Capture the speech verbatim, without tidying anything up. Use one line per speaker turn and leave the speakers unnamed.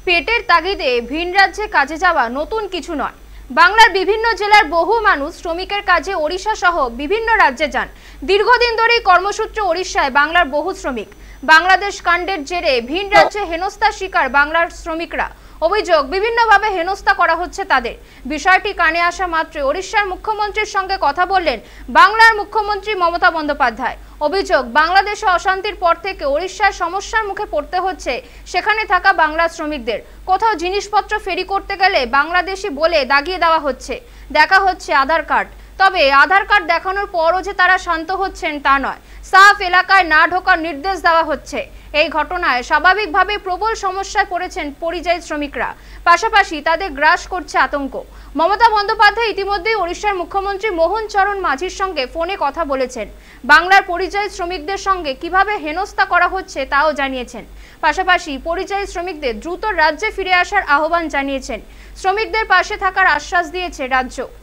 পেটের তাগিদে ভিন রাজ্যে কাজে যাওয়া নতুন কিছু নয়। বাংলার বিভিন্ন জেলার বহু মানুষ শ্রমিকের কাজে ওড়িশা সহ বিভিন্ন রাজ্যে যান। দীর্ঘদিন ধরেই কর্মসূত্রে ওড়িশায় বাংলার বহু শ্রমিক। বাংলাদেশ কাণ্ডের জেরে ভিন রাজ্যে হেনস্থার শিকার বাংলার শ্রমিকরা। অভিযোগ, বিভিন্নভাবে হেনস্থা করা হচ্ছে তাদের। বিষয়টি কানে আসা মাত্রই ওড়িশার মুখ্যমন্ত্রীর সঙ্গে কথা বললেন বাংলার মুখ্যমন্ত্রী মমতা বন্দ্যোপাধ্যায়। অভিযোগ, বাংলাদেশে অশান্তির পর থেকে ওড়িশার সমস্যার মুখে পড়তে হচ্ছে সেখানে থাকা বাংলা শ্রমিকদের। কোথাও জিনিসপত্র ফেরি করতে গেলে বাংলাদেশি বলে দাগিয়ে দেওয়া হচ্ছে, দেখা হচ্ছে আধার কার্ড। তবে আধার কার্ড দেখানোর পরও যে তারা শান্ত হচ্ছেন তা নয়, সাফ এলাকায় না ঢোকার নির্দেশ দেওয়া হচ্ছে। এই ঘটনায় স্বাভাবিকভাবে প্রবল সমস্যায় পড়েছেন পরিযায়ী শ্রমিকরা, পাশাপাশি তাদের গ্রাস করছে আতঙ্ক। মমতা বন্দ্যোপাধ্যায় ইতিমধ্যেই ওড়িশার মুখ্যমন্ত্রী মোহন চরণ মাঝির সঙ্গে ফোনে কথা বলেছেন। বাংলার পরিযায়ী শ্রমিকদের সঙ্গে কিভাবে হেনস্থা করা হচ্ছে তাও জানিয়েছেন। পাশাপাশি পরিযায়ী শ্রমিকদের দ্রুত রাজ্যে ফিরে আসার আহ্বান জানিয়েছেন। শ্রমিকদের পাশে থাকার আশ্বাস দিয়েছে রাজ্য।